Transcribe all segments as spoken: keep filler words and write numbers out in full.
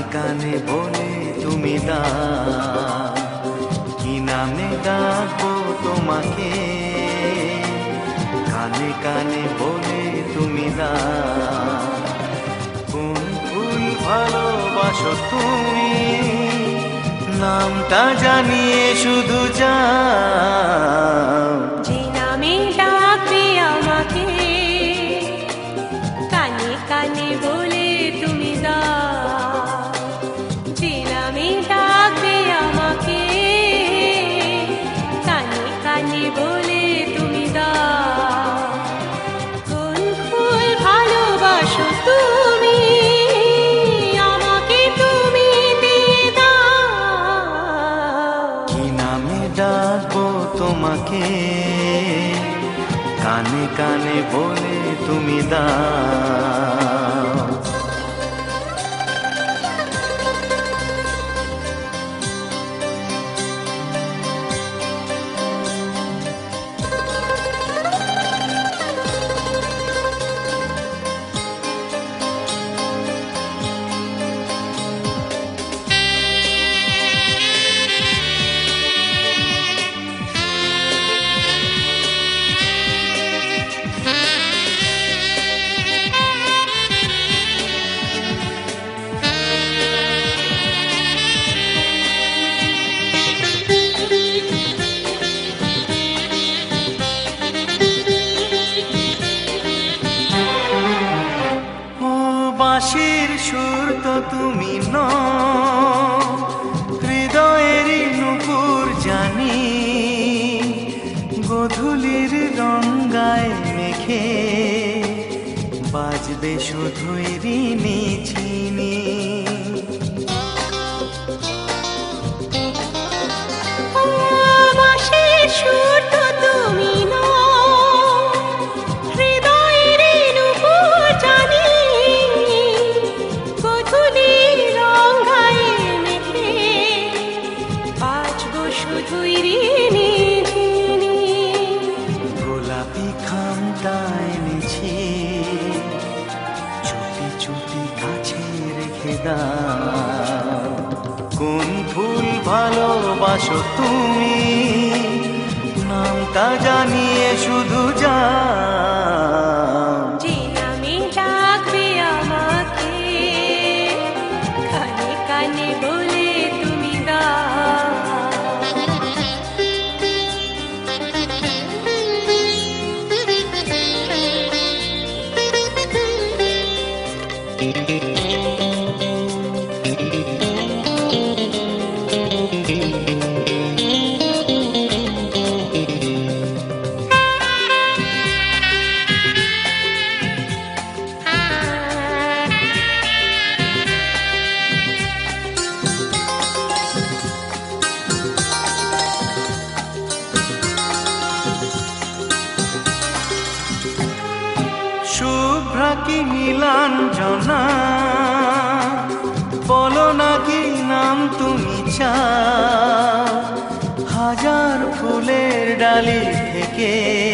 কানে বলে তুমি দাও, কি নামে ডাকবো তোমাকে, কানে কানে বলে তুমি দাও। কোন ফুল ভালোবাসো তুমি, নামটা জানিয়ে শুধু যাও। যে নামে ডাকবে আমাকে, কানে কানে বলে তুমি দাও। যে নামে ডাকবে আমাকে, কানে কানে বলে তুমি দাও। কোন ফুল ভালোবাসো তুমি, আমাকে তুমি দিয়ে দাও। কি নামে ডাকবো তোমাকে, কানে কানে বলে তুমি দাও। বাঁশির সুর তো তুমি নও, হৃদয়েরই নুপুর জানি। গোধূলির রঙ্গায় মেখে বাজবে শুধুই ঋণী ঝিনি। বাঁশির সুর তো তুমি নও, হৃদয়ের নুপুর জানি। গোধূলির রঙ্গায় মেখে বাজবো শুধুই ঋণী ঝিনি। গোলাপি খামটা এনেছি, চুপি চুপি কাছে রেখে দাও। কোন ফুল ভালোবাসো তুমি, নামটা জানিয়ে শুধু যাও। যে নামে ডাকবে আমাকে, কানে কানে বলে তুমি দাও। শুভ্রা কি নীলাঞ্জনা, বলো না কি নাম তুমি চাও। হাজার ফুলের ডালি থেকে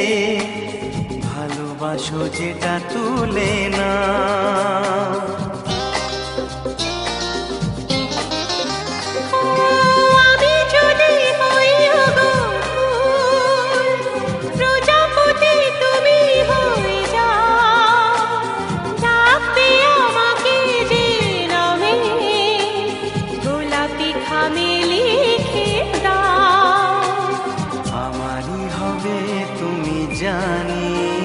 ভালোবাসো যেটা তুলে না। আমি যদি হই গো ফুল, প্রজাপতি তুমি হয়ে যাও। ডাকবে আমাকে যে নামে, গোলাপি খামে লিখে দাও। আমারই হবে তুমি জানি,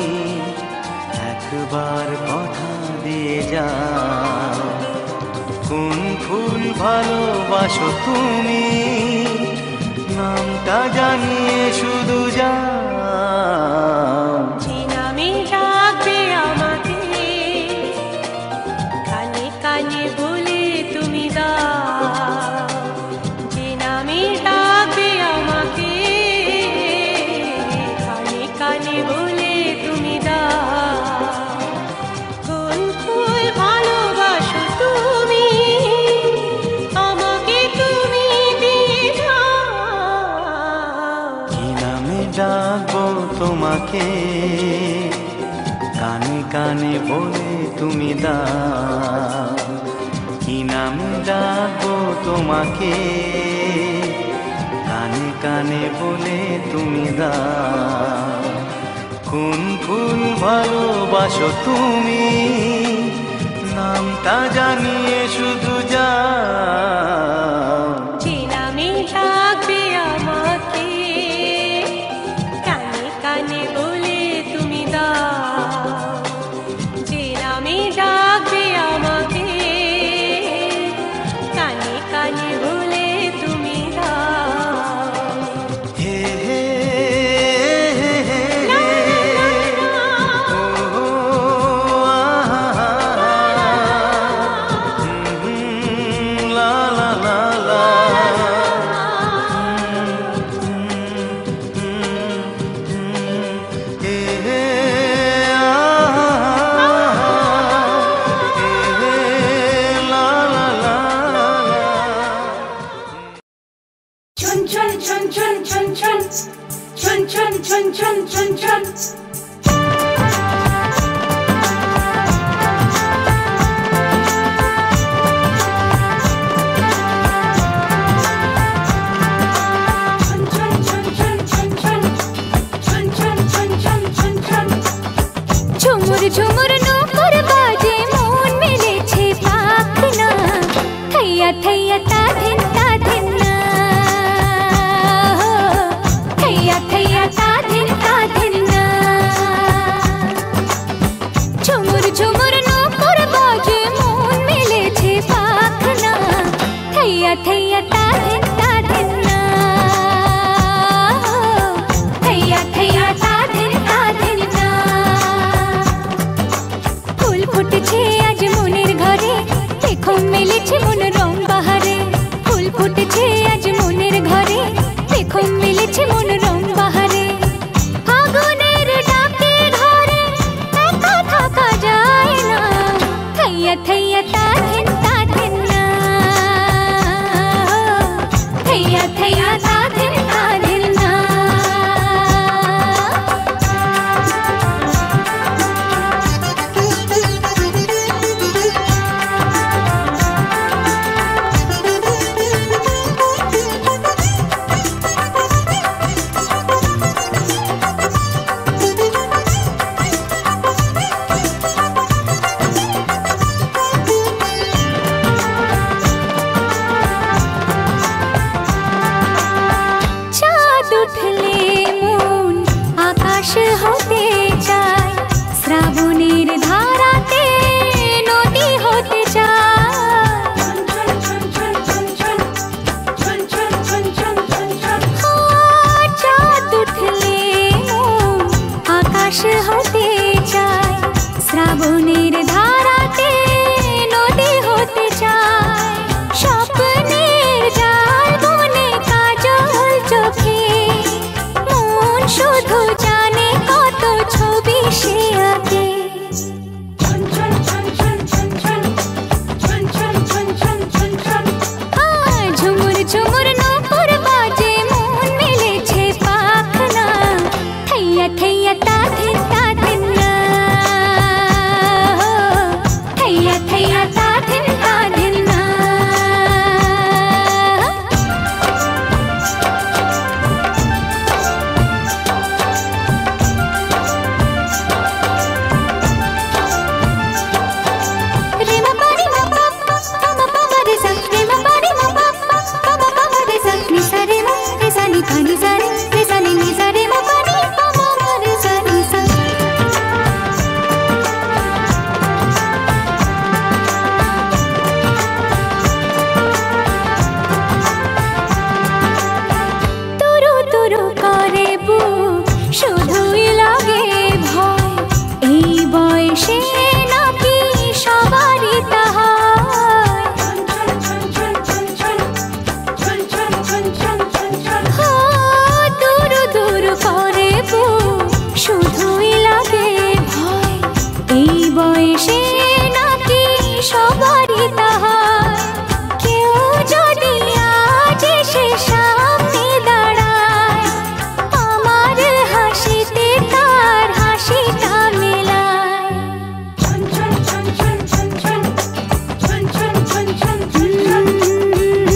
একবার কথা দিয়ে যাও। কোন ফুল ভালোবাসো তুমি, নামটা জানিয়ে শুধু যাও। যে নামে ডাকবে আমাকে, কানে কানে বলে তুমি দাও। যে নামে ডাকবে আমাকে, কানে কানে বলে তুমি দাও। কোন ফুল ভালোবাসো তুমি, আমাকে তুমি দিয়ে দাও। কি নামে ডাকবো তোমাকে, কানে কানে বলে তুমি দাও। কি নামে ডাকবো তোমাকে, কানে কানে বলে তুমি দাও কোন ফুল ভালোবাসো তুমি, নামটা জানিয়ে শুধু যাও। যে নামে ডাকবে আমাকে, কানে কানে বলে তুমি দাও। যে নামে ডাকবে আমাকে, কানে কানে বলে তুমি দাও। হে হে হে হে হে, ও আহা, হুম, লা লা লা লা, হে হে আহা, হে লা লা লা লা। chun chun chun chun chun chun chun chun chun chun chun chun ঝুমুর ঝুমুর নূপুর বাজে মন মেলেছে পাখনা, থैया थैया ता धिन ता धिन ना, थैया थैया ता धिन ता धिन ना। ঝুমুর ঝুমুর নূপুর বাজে মন মেলেছে পাখনা, থैया थैया ता धिन ता धिन ना, थैया थैया ता धिन ता धिन ना। ফুল ফুটেছে আজ মনের ঘরে, দেখো মেলেছে মন রং বাহারে। ফুল ফুটেছে আজ মনের ঘরে, দেখো মেলেছে মন রং বাহারে। আগুনের ডাকে ঘরে একা থাকা যায় না, থैया थैया ता धिन ता धिन ना, थैया थैया ता धिन ता धिन ना। চাঁদ উঠলে মন আকাশ হতে চায়, শ্রাবণের ধারাতে নদী হতে চায়। চাঁদ উঠলে মন আকাশ হতে চায়, শ্রাবণের ধারাতে নদী হতে চায়। স্বপ্নের জাল বনে কাজল চোখে, মন শুধু জানে কত ছবি সে আঁকে। ঝুমুর ঝুমুর নূপুর বাজে মন মেলেছে পাখনা, থैया थैया ता धिन ता धिन ना, थैया थैया ता धिन ता धिन ना। रे मा पा रे मा पा पा मा पा मा रे सा, रे मा पा रे मा पा पा पा मा पा मा रे सा, नि सा रे मा रे सा नि पा नि सा रे, रे सा नि नि सा रे मा पा रे पा मा मा रे सा नि सा। তুরু তুরু করে বুক শুধুই লাগে ভয়, এই বয়সে নাকি সবারই তাহা হয়। হো, দুরু দুরু করে বুক শুধুই লাগে ভয়, এই বয়সে নাকি সবারই তাহা হয়। কেউ যদি আজ এসে সামনে দাঁড়ায়, আমার হাসিতে তার হাসিটা মেলায়। চুন চুন চুন চুন চুন চুন চুন চুন চুন চুন চুন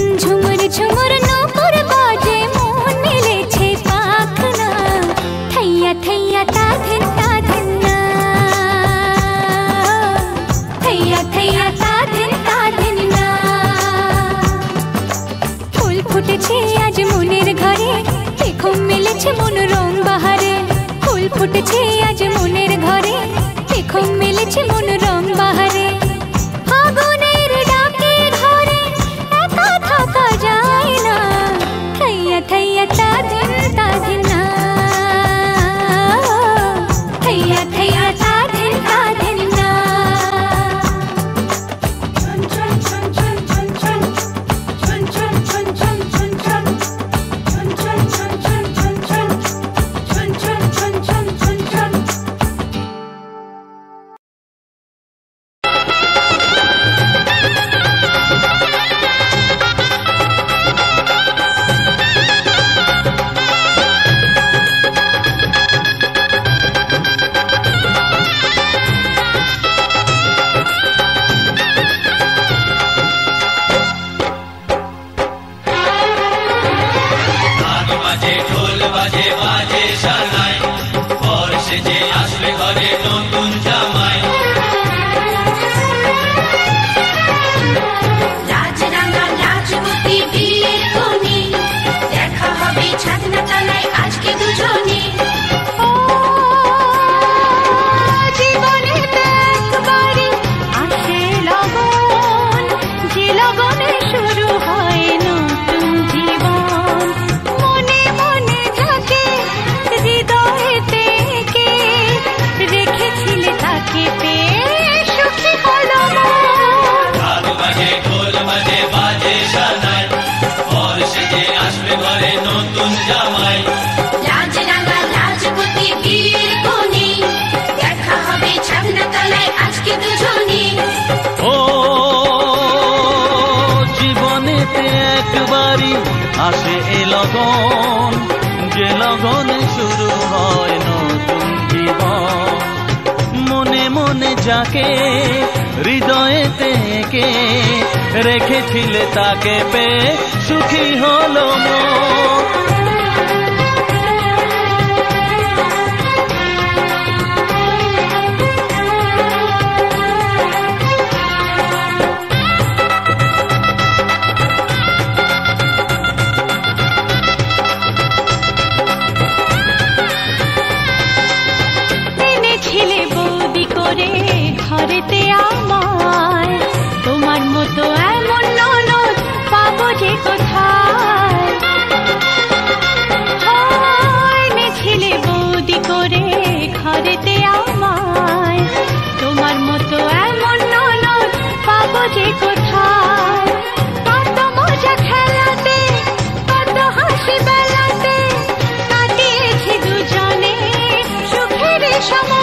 হৃদয়েতে একবারই আসে এ লগন, যে লগনে শুরু হয় নতুন জীবন। মনে মনে যাকে হৃদয়েতে এঁকে রেখেছিলে তাকে পেয়ে সুখী হলো মন। ঘরেতে আমায় তোমার মতো এমন ননদ পাবো যে কোথায়। এনেছিলে বৌদি করে ঘরেতে আমায় তোমার মতো এমন ননদ পাবো যে কোথায়। কত মজা খেলাতে কত হাসি বেলাতে কাটিয়েছি দুজনে সুখের সময়।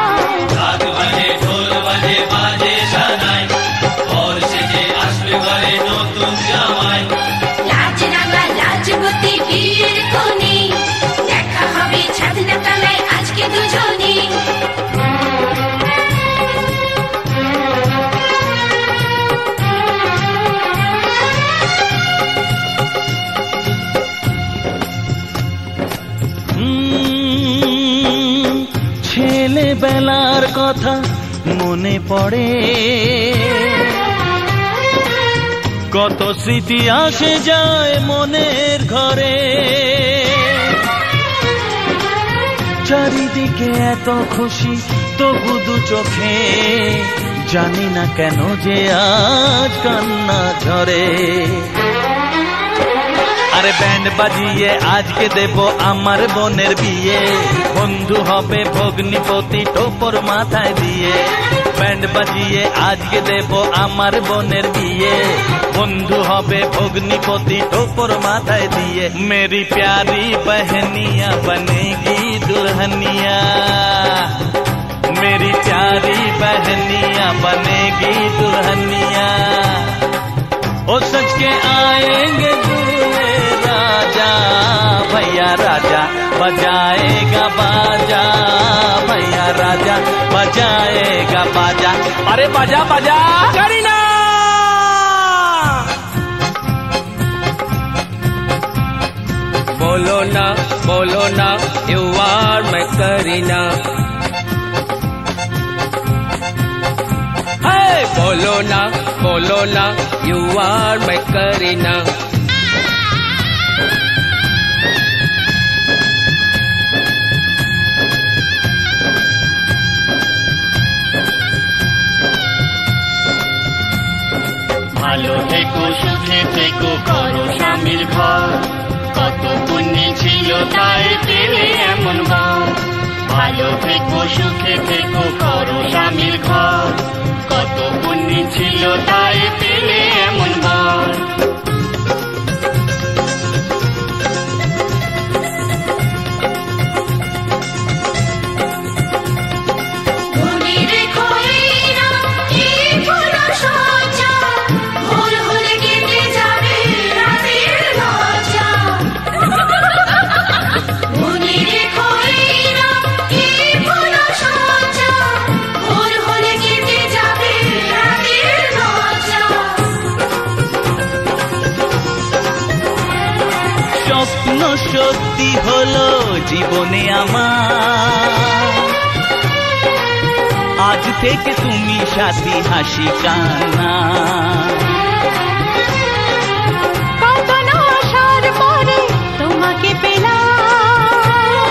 ছেলেবেলার কথা মনে পড়ে, কত স্মৃতি আসে যায় মনের ঘরে। চারিদিকে এত খুশি তবু দু চোখে, জানি না কেন যে আজ কান্না ঝরে। আরে ব্যান্ড বাজিয়ে আজকে দেব আমার বোনের বিয়ে, বন্ধু হবে ভগ্নিপতি টোপর মাথায় দিয়ে। ব্যান্ড বাজিয়ে আজকে দেব আমার বোনের বিয়ে, বন্ধু হবে ভগ্নিপতি টোপর মাথায় দিয়ে। মেরি প্যারি बहनिया बनेगी दुल्हनिया, मेरी प्यारी बहनिया बनेगी दुल्हनिया। ओ सच के आएंगे दूल्हे राजा, भैया राजा बजाएगा बाजा, भैया राजा बजाएगा बाजा। अरे बाजा बाजा करीना। बोलो ना बोलो ना यू आर मैं करीना। हे बोलो ना बोलो ना यू आर मैं करीना। ভালো থেকো সুখে থেকো করো স্বামীর ঘর, কত পুণ্য ছিল তাই পেলে এমন বর। ভালো থেকো সুখে থেকো করো স্বামীর ঘর, কত পুণ্য ছিল তাই পেলে এমন বর। স্বপ্ন সত্যি হলো জীবনে আমার, আজ থেকে তুমি সাথী হাসি কান্না। কত না আসার পরে তোমাকে পেলাম,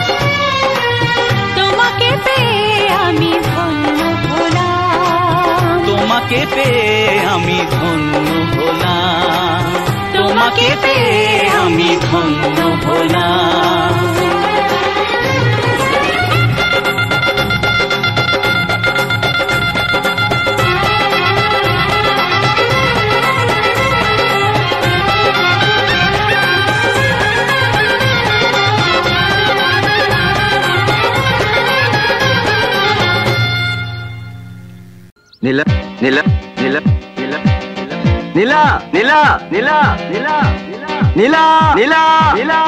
তোমাকে পেয়ে আমি ধন্য হলাম, তোমাকে পেয়ে আমি ধন্য হলাম, তোমাকে পেয়ে আমি ধন্য হলাম। নীলা নীলা নীলা নীলা নীলা নীলা নীলা নীলা নীলা নীলা নীলা নীলা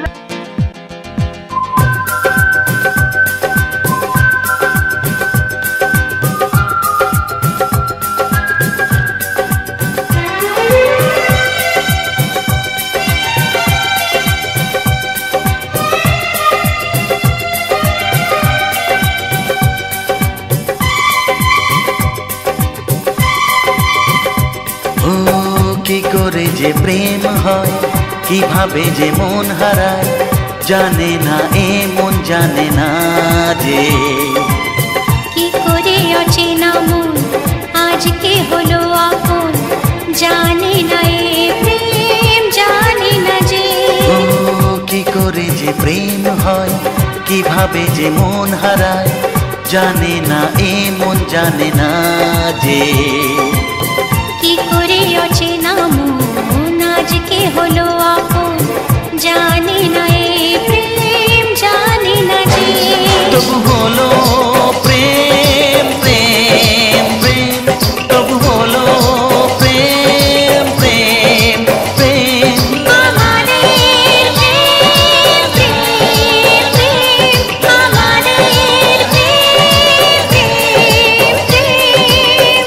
কি করে যে প্রেম হয় কিভাবে যে মন হারায় জানে না এ মন জানে না যে কি করে অচেনা মন আজকে হলো আপন জানে না এ প্রেম জানে না যে ও কি করে যে প্রেম হয় কিভাবে যে মন হারায় জানে না এ মন জানে না যে কি করে অচেনা মন আজকে হলো আপন জানে না এ প্রেম জানে না যে তবু হলো প্রেম প্রেম প্রেম তবু হলো প্রেম প্রেম প্রেম আমাদের প্রেম প্রেম প্রেম আমাদের প্রেম প্রেম প্রেম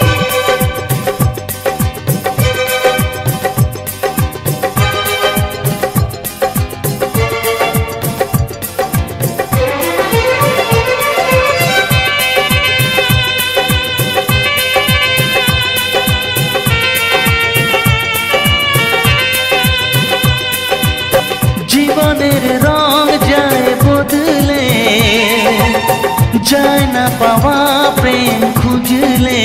জীবনের রং যায় বদলে যায় না পাওয়া প্রেম খুঁজলে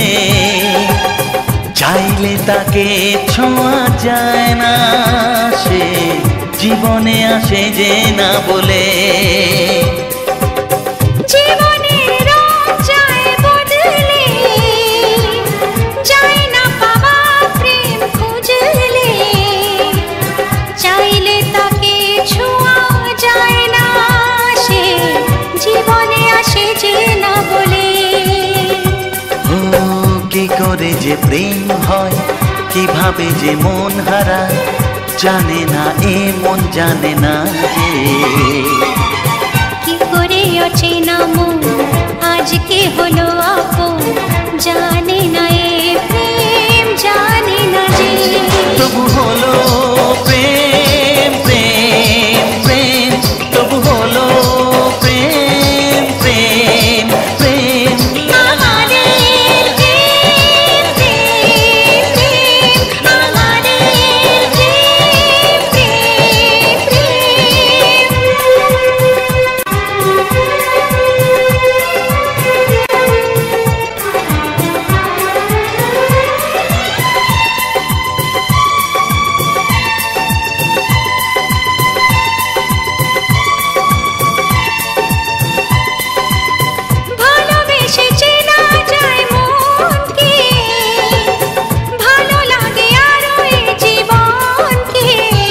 চাইলে তাকে ছোঁয়া যায় না সে জীবনে আসে যে না বলে জীবনের রং যায় বদলে যায় না পাওয়া প্রেম খুঁজলে চাইলে তাকে ছোঁয়া যায় না সে জীবনে আসে যে না বলে ও কি করে যে প্রেম হয় কিভাবে যে মন হারায় জানে না এ মন জানে না যে কি করে অচেনা মন আজকে হলো আপন জানে না এ প্রেম জানে না যে তবু হলো প্রেম প্রেম প্রেম তবু হলো প্রেম প্রেম প্রেম আমাদের প্রেম প্রেম প্রেম আমাদের প্রেম প্রেম ভালোবেসে চেনা যায় মনকে ভালো লাগে আরো এই জীবনকে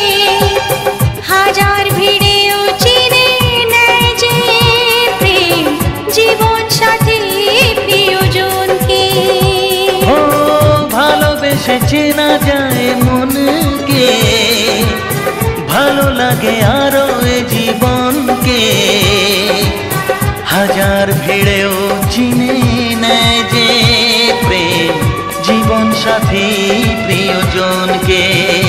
হাজার ভিড়েও চিনে নেয় যে প্রেম জীবন সাথী প্রিয়জনকে ও ভালোবেসে চেনা যায় মনকে ভালো লাগে আরো এ জীবনকে হাজার ভিড়েও চিনে নেয় যে প্রেম জীবন সাথী প্রিয়জনকে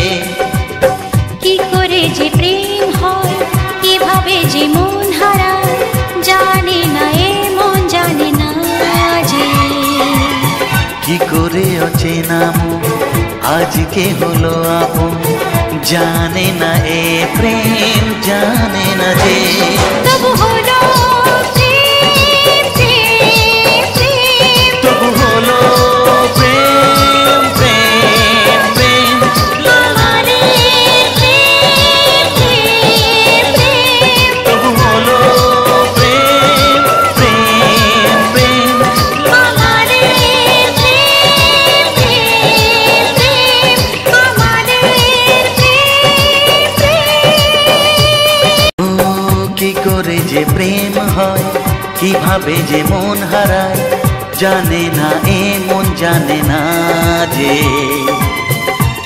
কি করে যে প্রেম হয় কিভাবে যে মন হারায় জানে না এ মন জানে না যে কি করে অচেনা মন আজকে হলো আপন জানে না এ প্রেম জানে না যে তবু হলো প্রেম প্রেম প্রেম তবু হলো প্রেম প্রেম প্রেম আমাদের প্রেম প্রেম প্রেম তবু হলো প্রেম প্রেম প্রেম আমাদের প্রেম প্রেম প্রেম আমাদের প্রেম প্রেম ও কি করে যে প্রেম হয় কিভাবে যে মন হারায় জানে না এ মন জানে না যে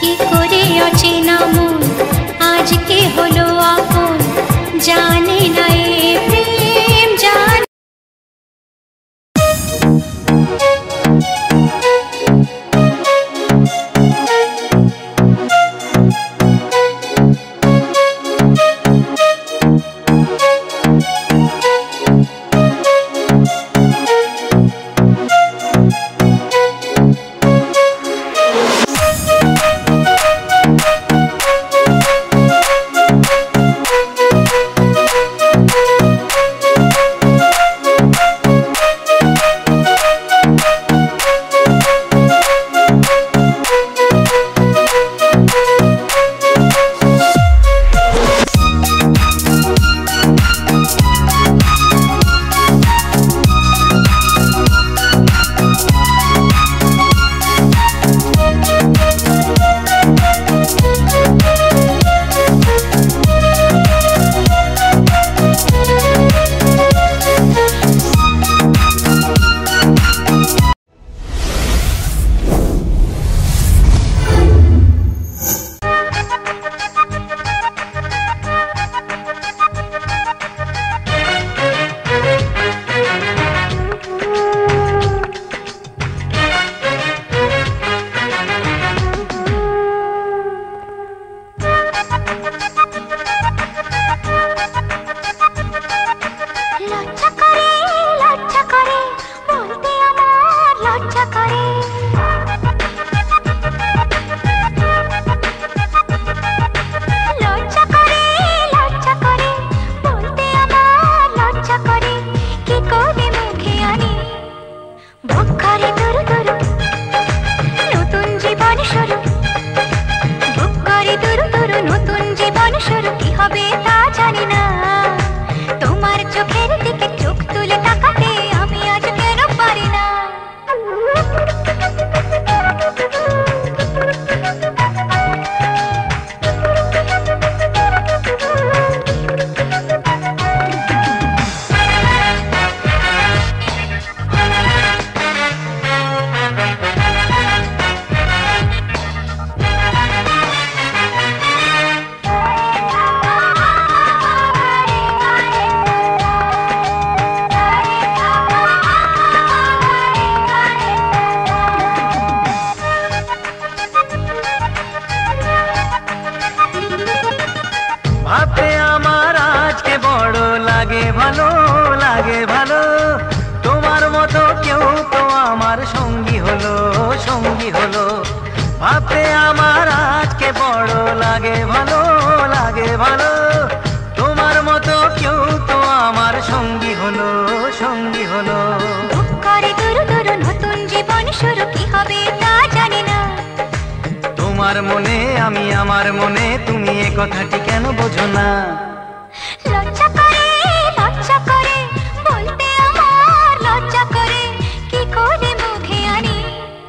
লাগে ভালো লাগে ভালো তোমার মতো কেউ তো আমার সঙ্গী হলো সঙ্গী হলো ভাবতে আমার আজকে বড় লাগে ভালো লাগে ভালো তোমার মতো কেউ তো আমার সঙ্গী হলো সঙ্গী হলো করে দূর দূর নতুন জীবন শুরু কি হবে তা জানি না তোমার মনে আমি আমার মনে তুমি এ কথাটি কেন বোঝো না লজ্জা করে লজ্জা করে বলতে আমার লজ্জা করে কি করে মুখে আনি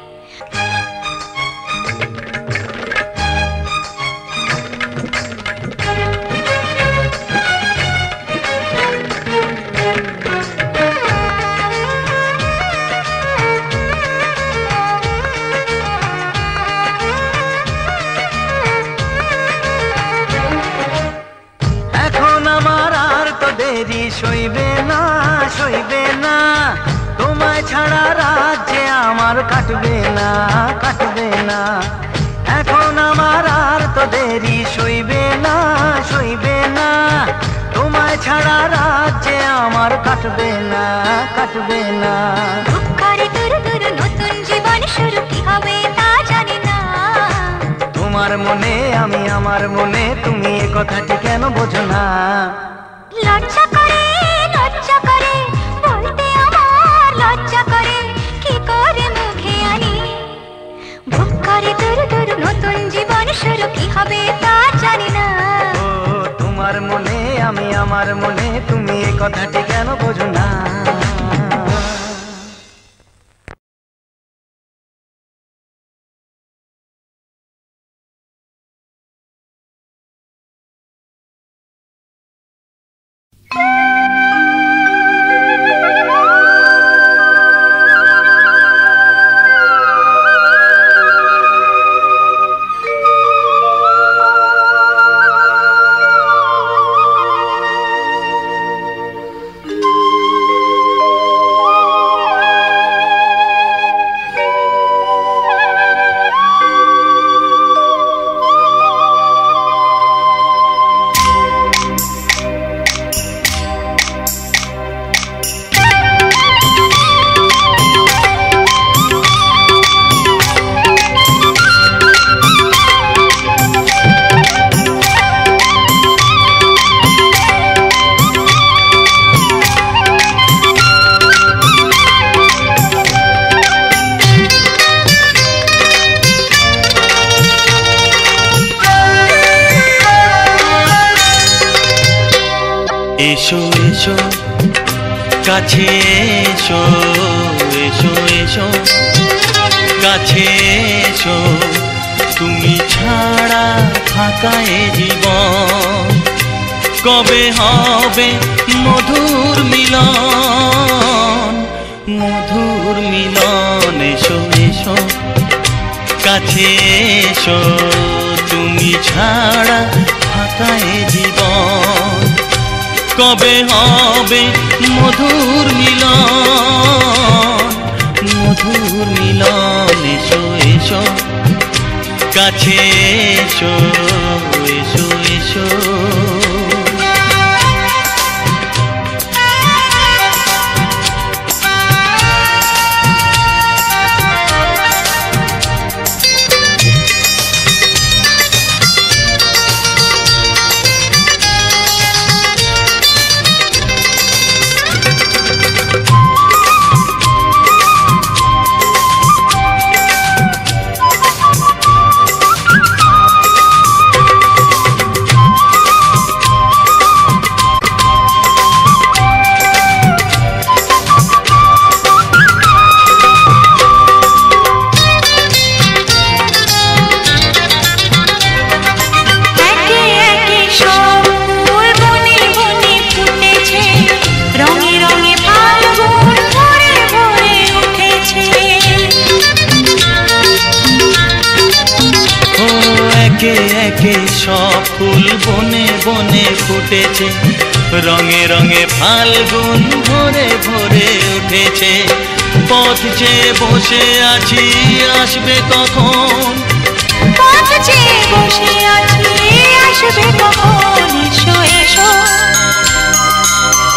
দেরি সইবে না সইবে না তোমায় ছাড়া রাত যে আমার কাটবে না কাটবে না এখন আমার আর তো দেরি সইবে না সইবে না তোমায় ছাড়া রাত যে আমার কাটবে না কাটবে না করে দূর দূর নতুন জীবন শুরু কি হবে তা জানি না তোমার মনে আমি আমার মনে তুমি এ কথাটি কেন বোঝো না লজ্জা করে লজ্জা করে বলতে আমার লজ্জা করে কি করে মুখে আনি বুক করে দূর দূর নতুন জীবন শুরু কি হবে তা জানি না ও তোমার মনে আমি আমার মনে তুমি এই কথাটি কেন বোঝো না এসো এসো কাছে এসো এসো এসো কাছে এসো তুমি ছাড়া ফাঁকা এ জীবন কবে হবে মধুর মিলন মধুর মিলন এসো এসো কাছে এসো তুমি ছাড়া ফাঁকা এ জীবন কবে হবে মধুর মিলন মধুর মিলন এসো এসো কাছে এসো এসো এসো সব ফুল বনে বনে ফুটেছে রঙে রঙে ফাল্গুন ভরে ভরে উঠেছে পথ চেয়ে বসে আছি আসবে কখন পথ চেয়ে বসে আছি আসবে কখন এসো এসো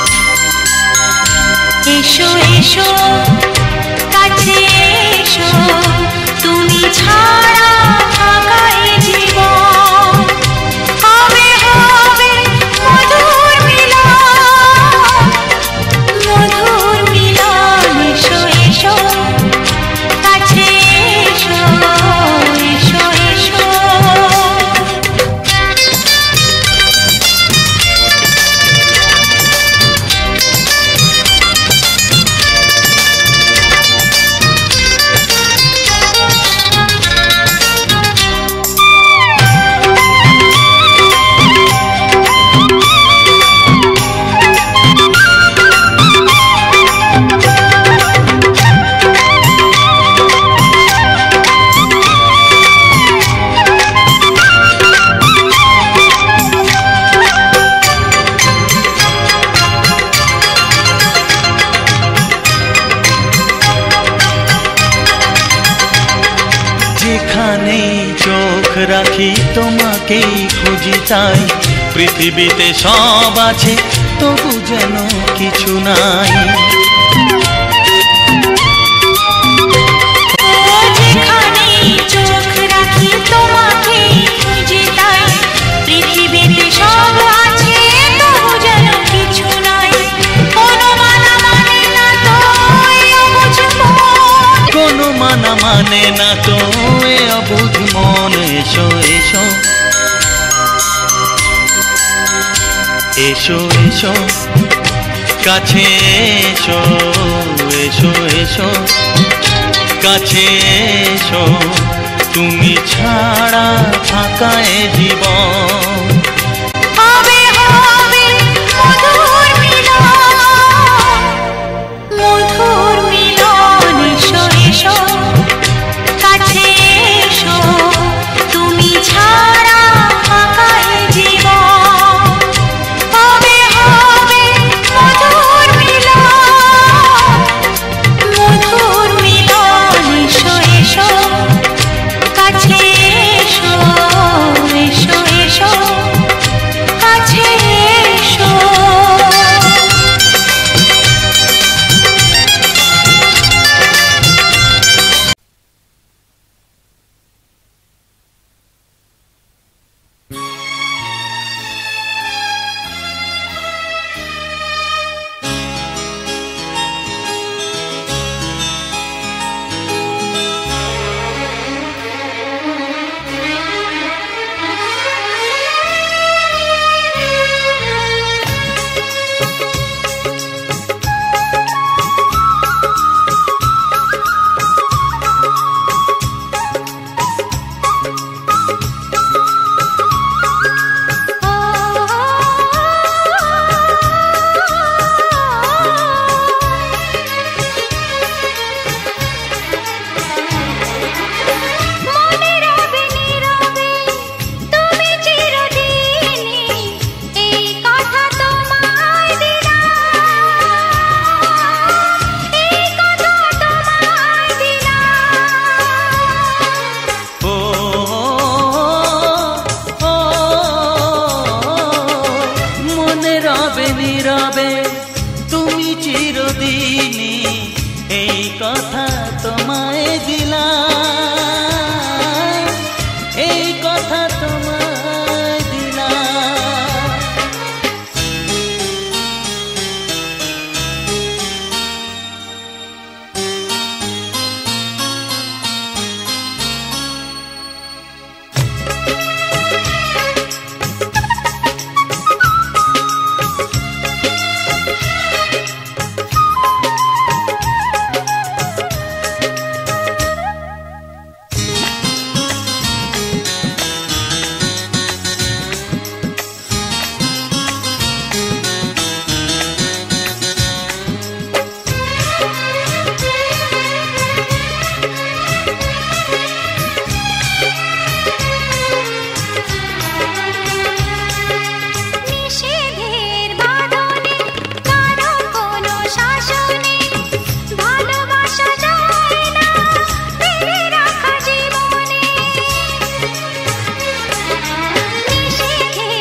এসো এসো কাছে এসো তুমি ছাড়া থাকা এ জীবন হবে হবে মধুর মিলন মধুর মিলন এসো এসো কাছে এসো এসো এসো রাখি তোমাকেই খুঁজি তাই পৃথিবীতে সব আছে তবু যেন কিছু নাই যেখানে চোখ রাখি তোমাকেই খুঁজি তাই পৃথিবীতে সব আছে তবু যেন কিছু নাই কোনো মানা মানে না তো অবুঝ মন কোনো মানা মানে না তো অবুঝ মন এসো এসো এসো এসো কাছে এসো এসো এসো কাছে এসো তুমি ছাড়া থাকা এ জীবন হবে হবে মধুর মিলন মধুর মিলন এসো এসো কাছে এসো তুমি ছাড়া থাকা এ জীবন হবে হবে মধুর মিলন মধুর মিলন এসো এসো কাছে এসো এসো এসো কাছে এসো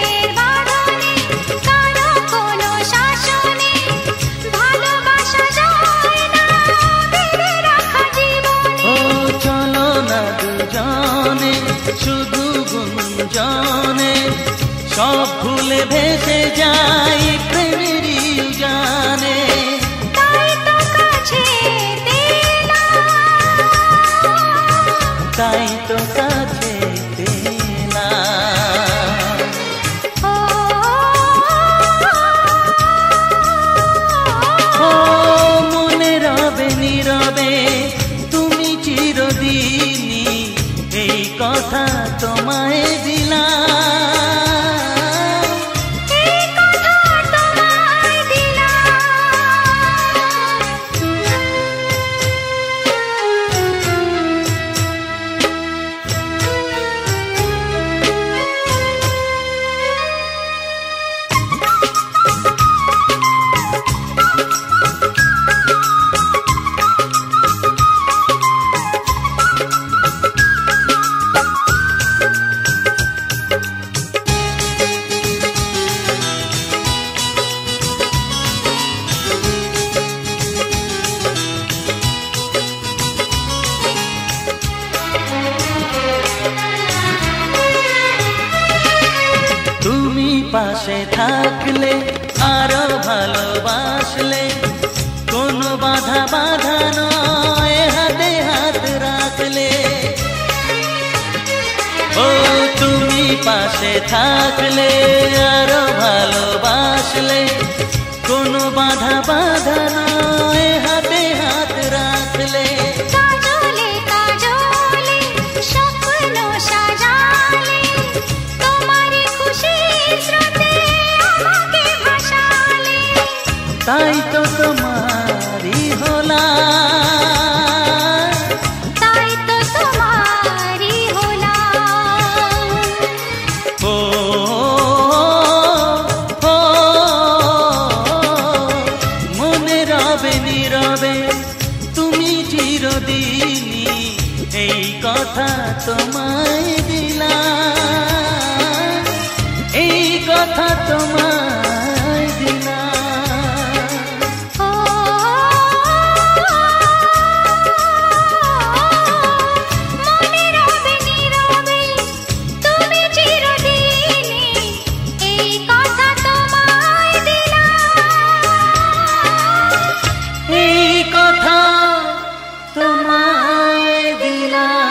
শাসনে ভালোবাসা দুজনে সব ভুলে ভেসে যাই প্রেমেরই উজানে। তাই তো কাছে তাই তো কাছে ও মনে রবে নীরবে তুমি চিরদিনই এই কথা তোমায় দিলাম। পাশে থাকলে আরো ভালোবাসলে কোনো বাধা বাধা নয় হাতে হাত রাখলে। ও তুমি পাশে থাকলে আরো ভালোবাসলে কোনো বাধা বাধা নয় হাতে হাত রাখলে। কাজলে কাজলে স্বপ্ন সাজালে তোমার খুশির স্রোতে আমাকে ভাসালে। তাই তো তোমারই হলাম, তাই তো তোমারই হলাম। ও ও মনে রবে নীরবে তুমি চিরদিনই এই কথা তোমায় দিলাম, এই কথা তোমায় দিলাম। মনে রবে নীরবে তুমি চিরদিনই এই কথা তোমায় দিলাম, এই কথা তোমায় দিলাম।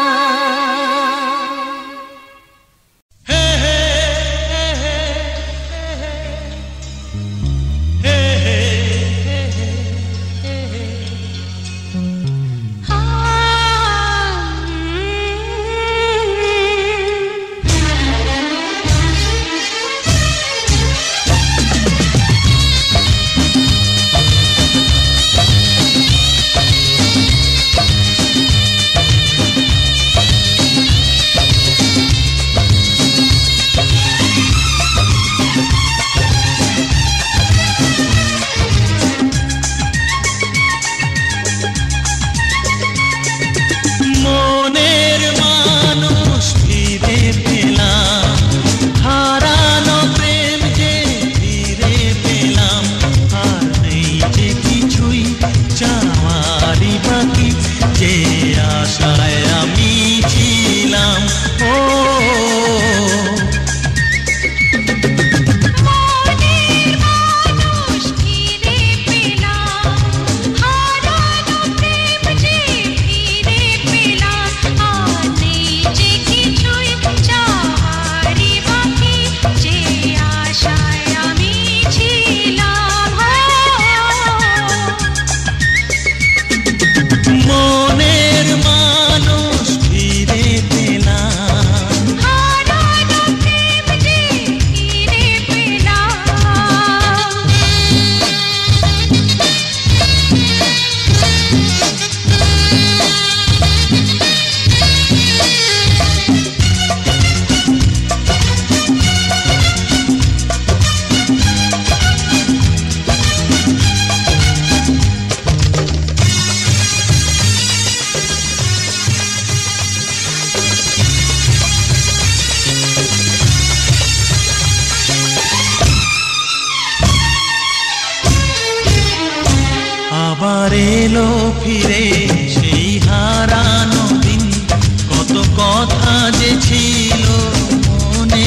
মনের মানুষ ফিরে পেলাম, হারানো প্রেম যে ফিরে পেলাম। আর নেই যে কিছুই চাওয়ারই বাকি, যে আশায় আমি ছিলাম। ও মনের মানুষ ফিরে পেলাম, হারানো প্রেম যে ফিরে পেলাম। আর নেই যে কিছুই চাওয়ারই বাকি, যে আশায় আমি ছিলাম। মনের মানুষ ফিরে পেলাম, হারানো প্রেম যে ফিরে পেলাম। আবার এলো ফিরে সেই হারানো দিন, কত কথা যে ছিল মনে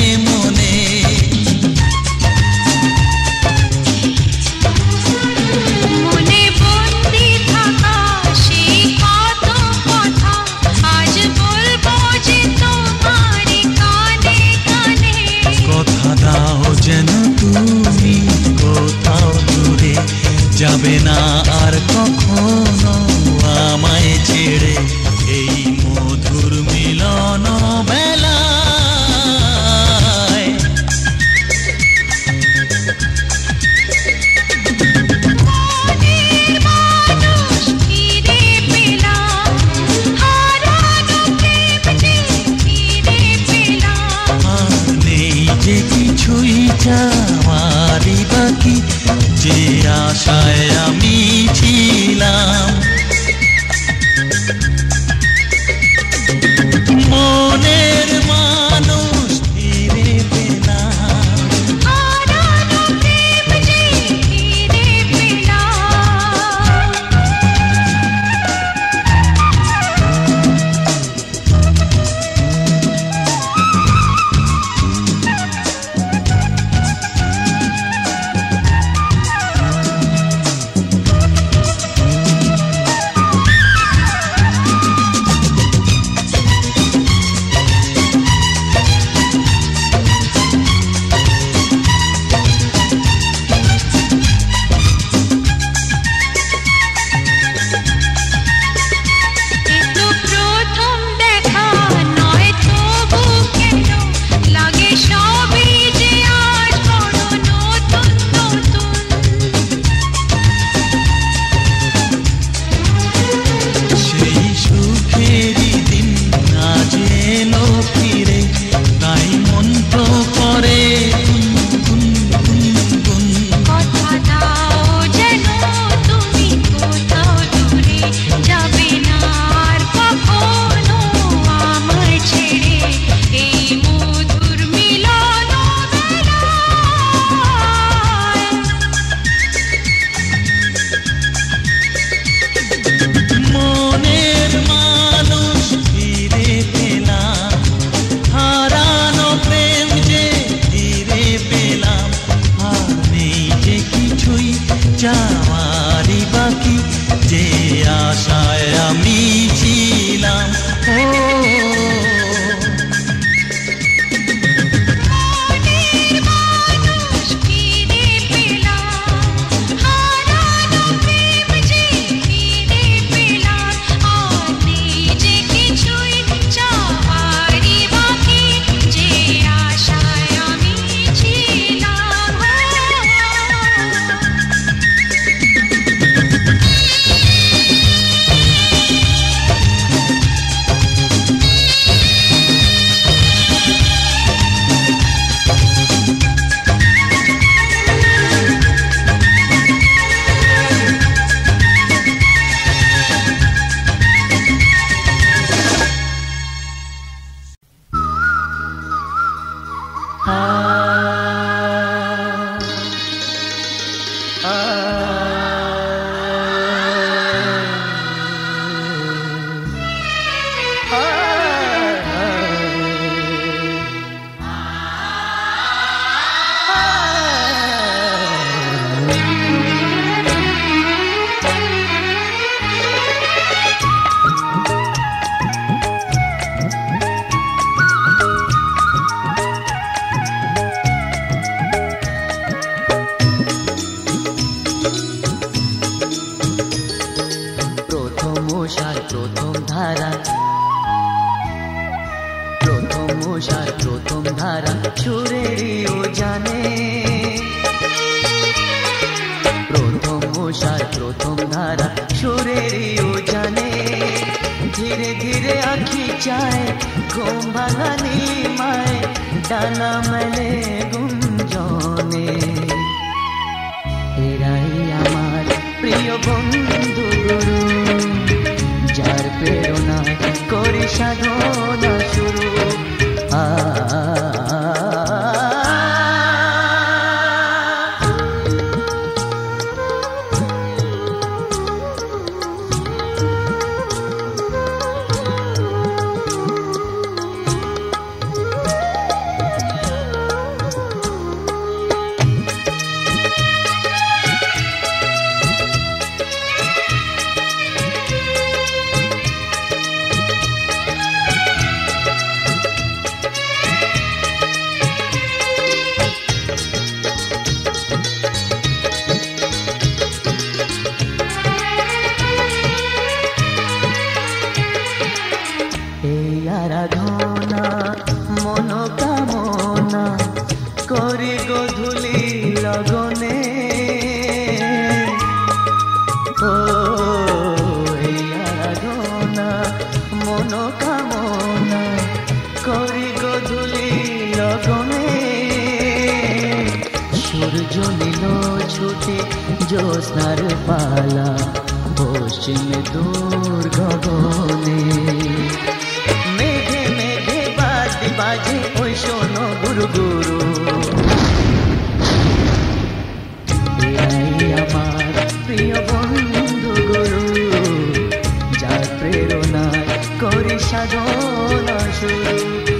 মশার প্রথম ধারা সুরেরও জানে, প্রথম মশার প্রথম ধারা সুরেরও জানে। ধীরে ধীরে আঁখি চায় ঘুম ভাঙানি মায়, ডানা মেলে গুঞ্জনে। এরাই আমার প্রিয় বন্ধু গুরু, যার প্রেরণায় করি সাধনা শুরু। আ আরাধনা মনোকামনা করি গধূলি লগনে। ও এই আরাধনা মনোকামনা করি গধূলি লগনে। সূর্য নীল ছুটে জ্যোৎস্নার পালা পশ্চিম দূর গগনে। বাজে ওই শোনো গুরু গুরু, এরাই আমার প্রিয় বন্ধু গুরু, যার প্রেরণায় করি সাধনা শুরু।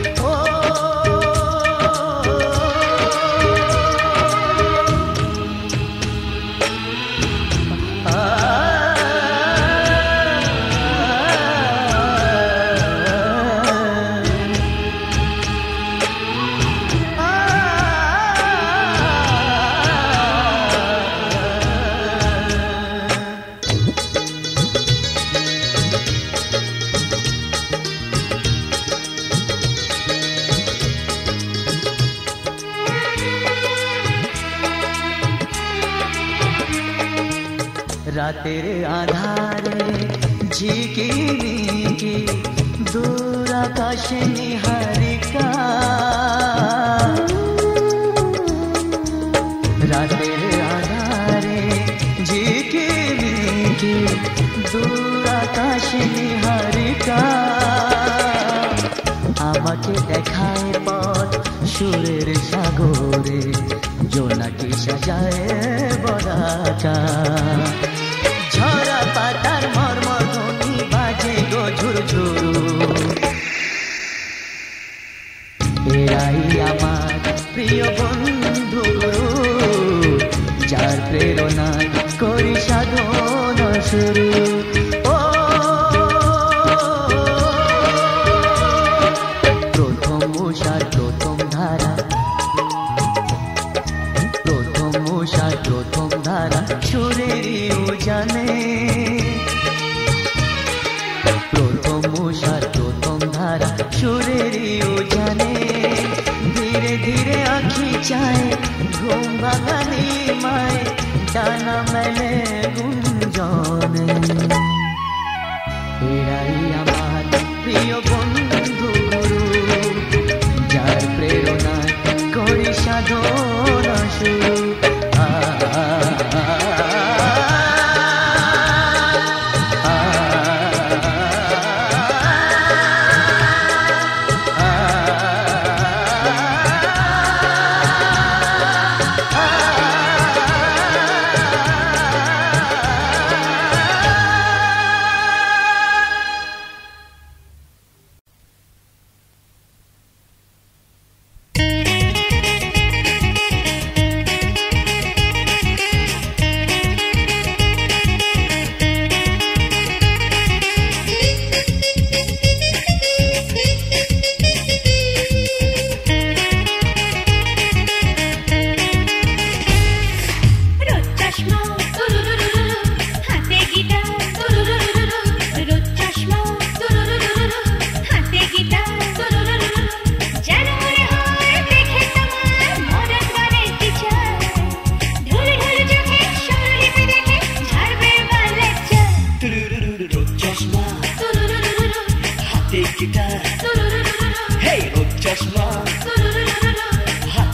রাতের আধারে ঝিকিমিকি দূর আকাশে নিহারিকা, রাতের আধারে ঝিকিমিকি দূর আকাশে নিহারিকা। আমাকে দেখায় পথ সুরের সাগরে, জোনাকি সাজায় বরাকা। ঝরা পাতার মর্মর ধ্বনি বাজে গো ঝুরঝুরু, এরাই আমার প্রিয় বন্ধু গুরু, যার প্রেরণায় করি সাধনা শুরু। ও প্রথম উষার প্রথম ধারা, প্রথম উষার প্রথম ধারা সুরেরও জানে, প্রথম উষার প্রথম ধারা সুরেরও জানে। ধীরে ধীরে আঁখি চায় ঘুম ভাঙানি মায়, ডানা মেলে গুঞ্জনে। এরাই আমার প্রিয় বন্ধু গুরু, যার প্রেরণায় করি সাধনা শুরু।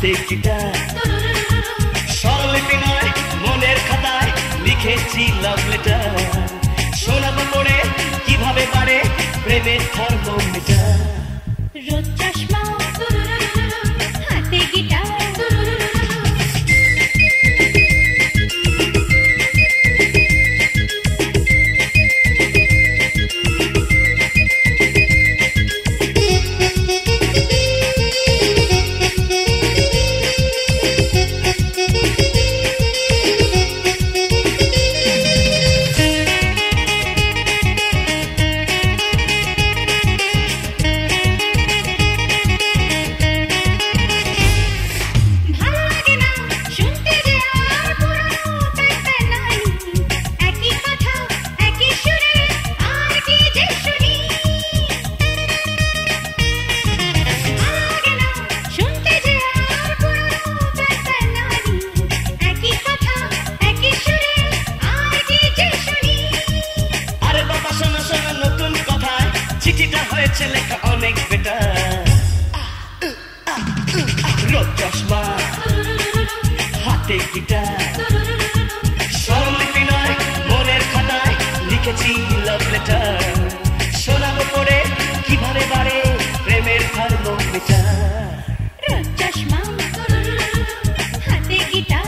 হাতে গিটার স্বরলিপি নয় মনের খাতায় লিখেছি লাভ লেটার শোনাবো পড়ে কিভাবে বাড়ে প্রেমের থার্মোমিটার রোদ চশমা হাতে গিটার চিঠিটা হয়েছে লেখা অনেক বেটার রোদ চশমা হাতে গিটার স্বরলিপি নয় মনের খাতায় লিখেছি লাভ লেটার শোনাবো পড়ে কিভাবে বাড়ে প্রেমের থার্মোমিটার রোদ চশমা হাতে গিটার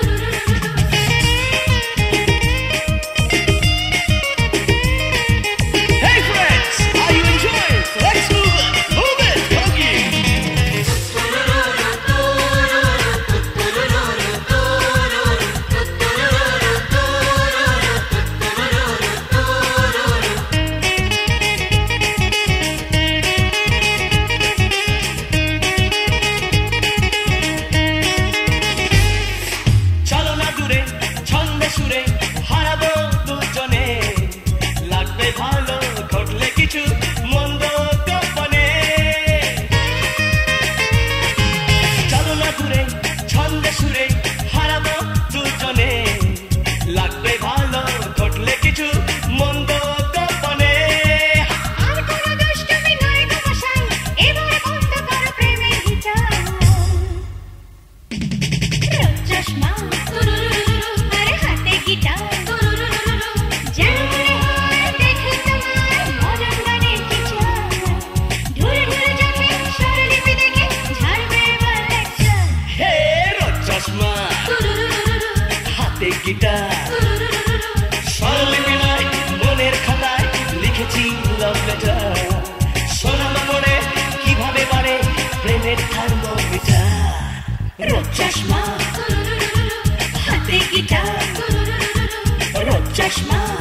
গিটার স্বরলিপি নয় মনের খাতায় লিখেছি লাভ লেটার শোনাবো পড়ে কিভাবে বাড়ে প্রেমের থার্মোমিটার রোদ চশমা হাতে গিটার রোদ চশমা